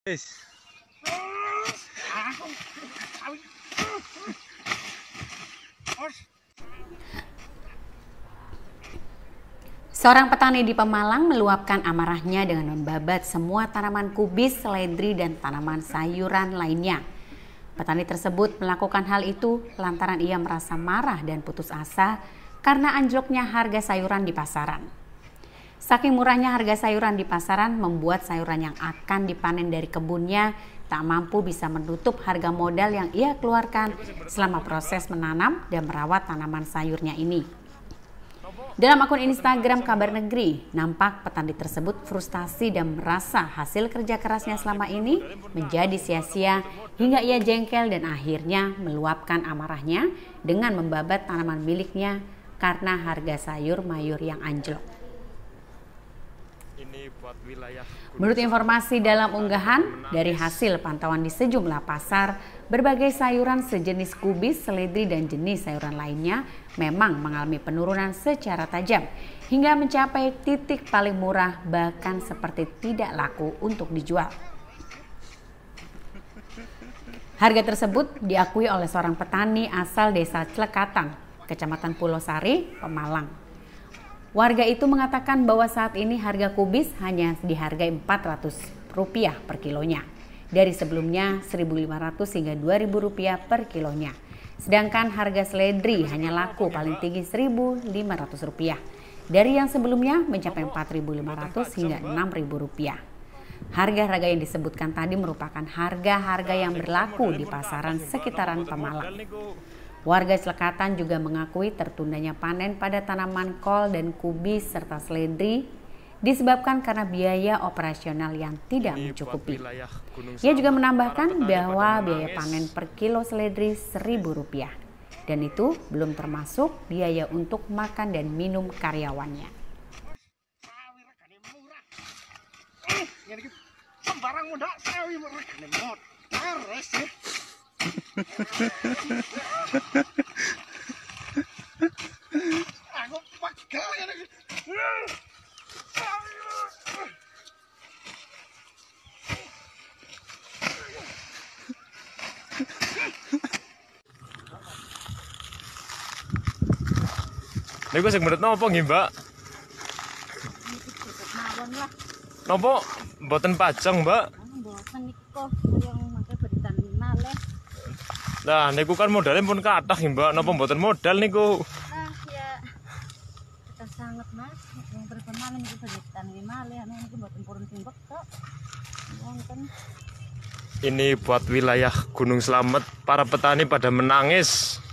Wis. Seorang petani di Pemalang meluapkan amarahnya dengan membabat semua tanaman kubis, seledri, dan tanaman sayuran lainnya. Petani tersebut melakukan hal itu lantaran ia merasa marah dan putus asa karena anjloknya harga sayuran di pasaran. Saking murahnya harga sayuran di pasaran membuat sayuran yang akan dipanen dari kebunnya tak mampu bisa menutup harga modal yang ia keluarkan selama proses menanam dan merawat tanaman sayurnya ini. Dalam akun Instagram Kabar Negeri, nampak petani tersebut frustasi dan merasa hasil kerja kerasnya selama ini menjadi sia-sia hingga ia jengkel dan akhirnya meluapkan amarahnya dengan membabat tanaman miliknya karena harga sayur mayur yang anjlok. Menurut informasi dalam unggahan, dari hasil pantauan di sejumlah pasar, berbagai sayuran sejenis kubis, seledri, dan jenis sayuran lainnya memang mengalami penurunan secara tajam hingga mencapai titik paling murah, bahkan seperti tidak laku untuk dijual. Harga tersebut diakui oleh seorang petani asal desa Clekatan, Kecamatan Pulau Sari, Pemalang. Warga itu mengatakan bahwa saat ini harga kubis hanya dihargai Rp400 per kilonya. Dari sebelumnya Rp1.500 hingga Rp2.000 per kilonya. Sedangkan harga seledri hanya laku paling tinggi Rp1.500. Dari yang sebelumnya mencapai Rp4.500 hingga Rp6.000. Harga-harga yang disebutkan tadi merupakan harga-harga yang berlaku di pasaran sekitaran Pemalang. Warga Clekatan juga mengakui tertundanya panen pada tanaman kol dan kubis serta seledri disebabkan karena biaya operasional yang tidak mencukupi. Ia juga menambahkan bahwa biaya panen per kilo seledri Rp1.000 dan itu belum termasuk biaya untuk makan dan minum karyawannya. Aku pegel ya. Niku sing menurut napa nggih, Mbak? Napa mboten pajang, Mbak? Mboten niku yang mangke beritan malih. Nah, niku kan modalnya pun kathah nggih, Mbak. Napa mboten modal niku? Nah, ya kita sangat Mas, yang beritan malih niku beritan malih, niku mboten purun timbek tok. Wonten. Ini buat wilayah Gunung Slamet, para petani pada menangis